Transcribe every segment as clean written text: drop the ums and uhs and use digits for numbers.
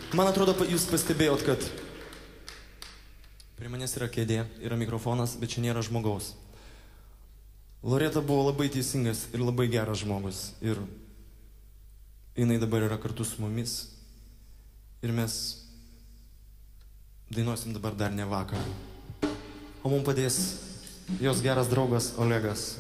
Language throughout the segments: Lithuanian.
Man atrodo, jūs pastebėjot, kad prie manęs yra kėdė, yra mikrofonas, bet čia nėra žmogaus. Loreta buvo labai teisingas ir labai geras žmogus. Ir jinai dabar yra kartu su mumis. Ir mes dainuosim dabar Dar ne vakar. O mums padės jos geras draugas Olegas.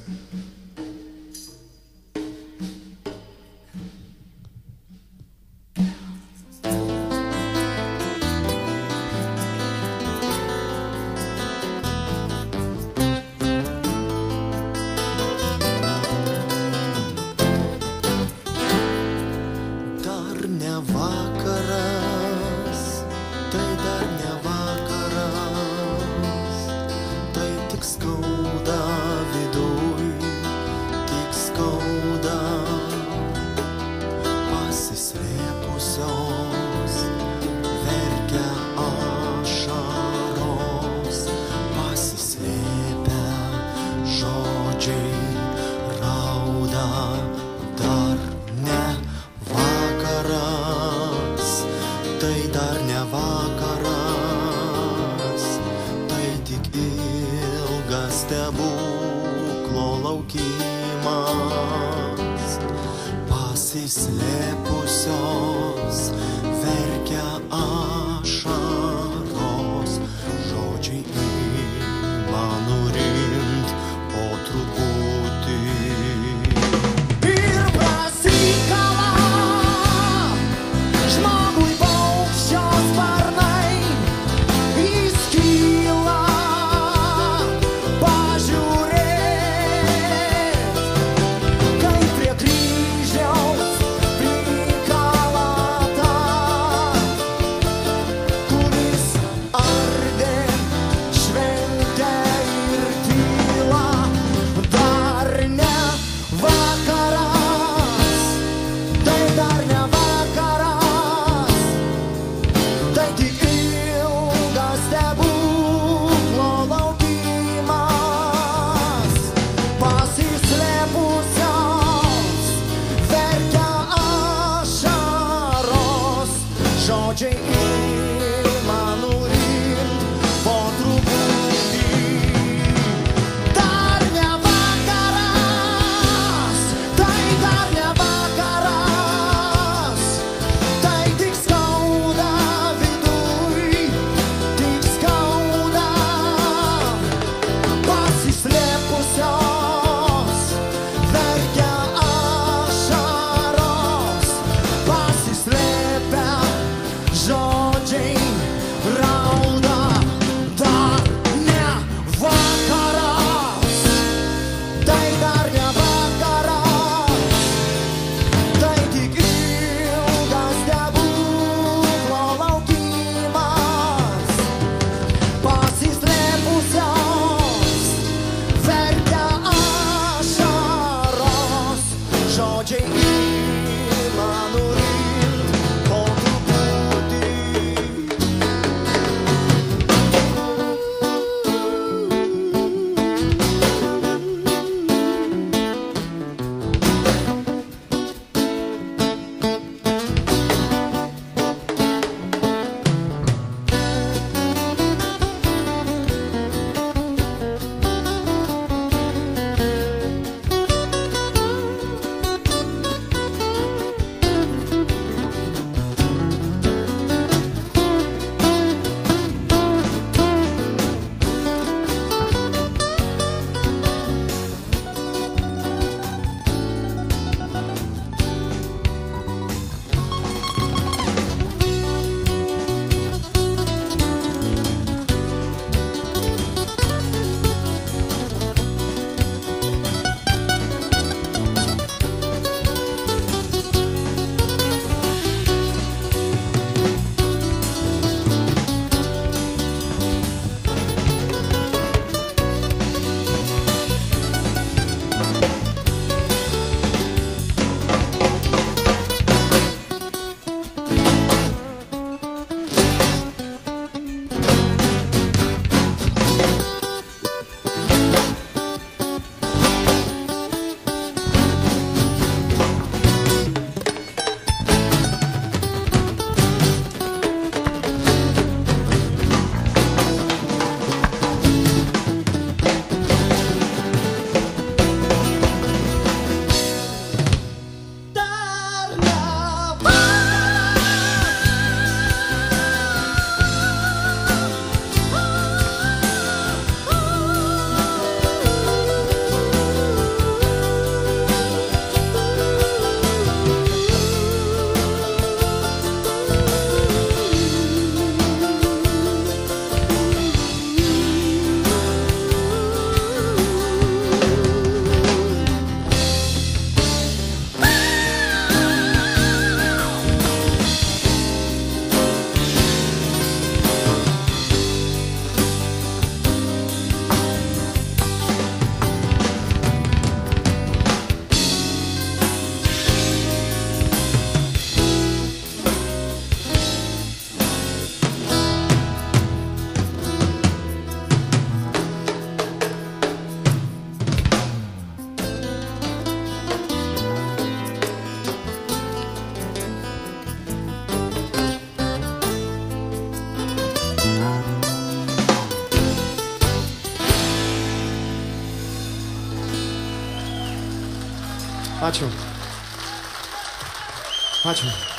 Pasislėpusios verkia ašaros, žodžiai ima nurimt po truputį. Ir prasikala žmogui paukščio sparnai, jis kyla pažiūrėt, kaip prie kryžiaus žodžiai ima nurimt po truputį. Dar ne vakaras, tai dar ne vakaras, tai tik skauda viduj, tik skauda. Pasislėpusios verkia ašaros, pasislėpę žodžiai. Ačiū. Ačiū.